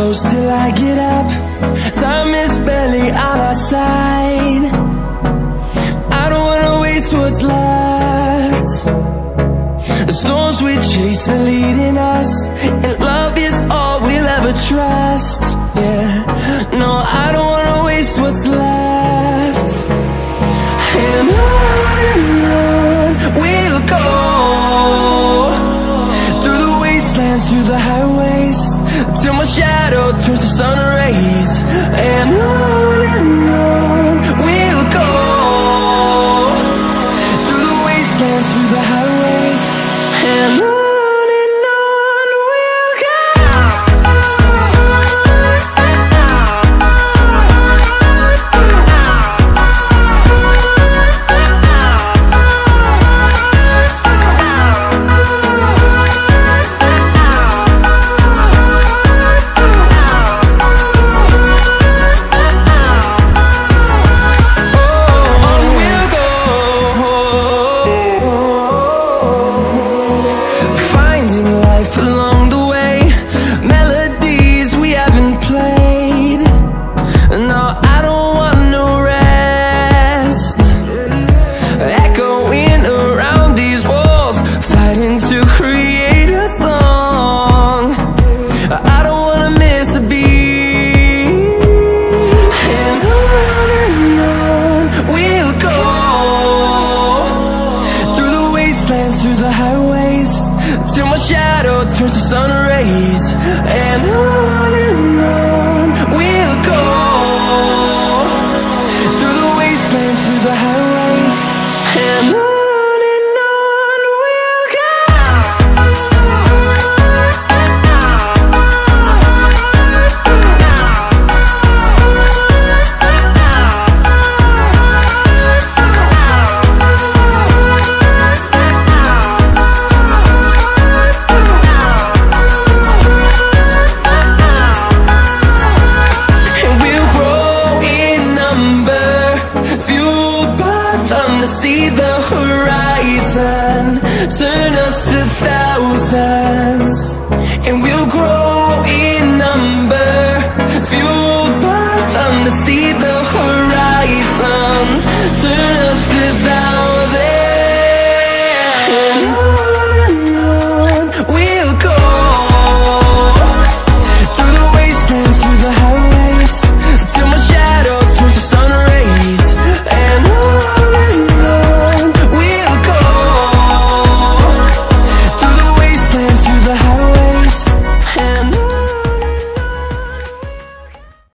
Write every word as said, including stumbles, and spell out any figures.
close till I get up. Time is barely on our side. I don't wanna waste what's left. The storms we chase are leading us, and love is all we'll ever trust. Yeah, no, I don't wanna waste what's left. And on and on we'll go, through the wastelands, through the highways, till my shadow turns to sun rays. And on and on we'll go, through the wastelands, through the highways, and on. Through the highways, till my shadow turns to sun rays. And